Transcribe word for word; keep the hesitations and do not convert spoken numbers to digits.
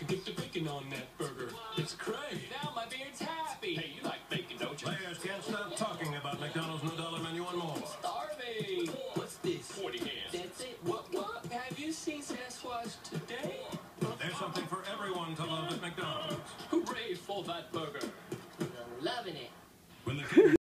Put the bacon on that burger. It's great. Now my beard's happy. Hey, you like bacon, don't you? Players can't stop talking about McDonald's new dollar menu and more. Starving. What's this? forty hands. That's it. What? What? Have you seen Sasquatch today? There's something for everyone to love at McDonald's. Hooray for that burger. I'm loving it. When the